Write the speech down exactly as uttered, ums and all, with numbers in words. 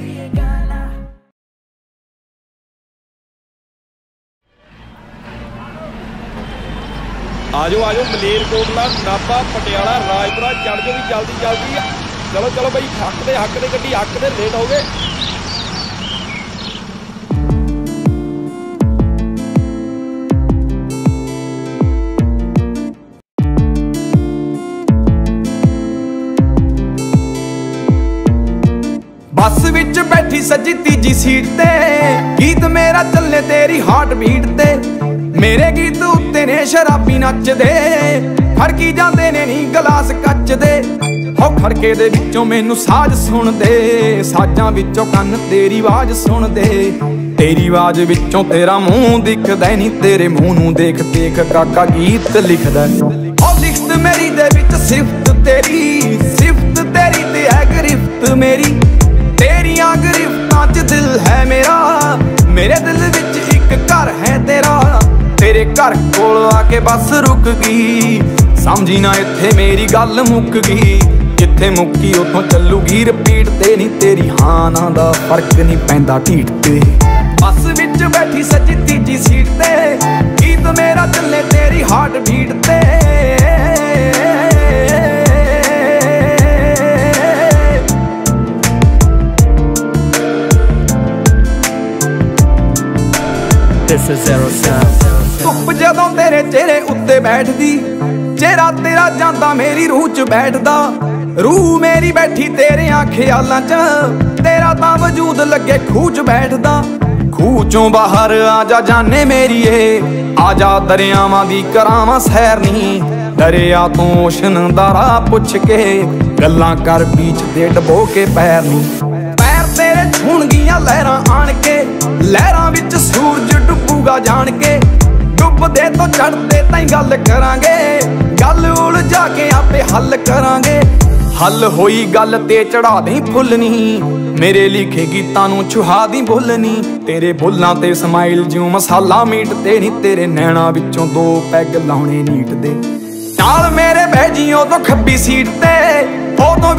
आजो आजो मलेरकोटला नाभा पटियाला राजपुरा चढ़ जो भी जल्दी जल्दी। चलो चलो भाई हक दे हक दे गड्डी हक दे लेट हो गए। बस विच बैठी सजी तीजी सीट ते गीत मेरा चले तेरी हार्ट बीट ते मेरे गीत उत्ते ने शराबी नचदे खड़की जांदे ने नी गलास कच दे हो खड़के दे विचों मैनू साज सुन दे साजां विचों कन तेरी आवाज सुन दे तेरी आवाज विचों तेरा मुंह दिखदा नी तेरे मुंह नू देख देख काका गीत लिखदा ओ लिखत मेरी दे विच सिफत तेरी सिफत तेरी ते है गिरफ्त मेरी तेरियां गिरफ्तां च दिल है मेरा मेरे दिल विच एक घर है तेरा तेरे घर कोल आके बस रुक गई समझी ना इत्थे मेरी गल मुक गई जिथे मुक्की उथों चलूगी रिपीट ते नी तेरी हाँ ना दा फर्क नहीं पैंदा ढीठ ते बस विच बैठी सजी तीजी सीट ते गीत मेरा चले तेरी हार्ट बीट ते This is Zero Sound. धुप जदों तेरे चेहरे उत्ते बैठदी चेहरा तेरा जांदा मेरी रूह च बैठदा रूह मेरी बैठी तेरे ख्यालां च तेरा तां वजूद लगे खूह च बैठदा खूह चों बाहर आजा जाने मेरीए आजा दरियावां दी करावां सैर नी दरिया तों ओशन दा राह पुछ के गल्लां कर बीच ते डबो के पैर नी पैर तेरे छूणगियां लहरां आण के लहरां विच सूरज डुबूगा जान के डुबदे तो चढ़दे ताईं गल करांगे गल उलझा के आपे हल करांगे हल होई गल ते चढ़ा दी फुल नी मेरे लिखे गीतां नू छुहा दी बुल नी तेरे बुल्लां ते समाइल जिउं मसाला मीट ते नी तेरे नैणां विचों दो पैग लाउणे नीट दे नाल मेरे बह जी उदों खब्बी सीट ते उदों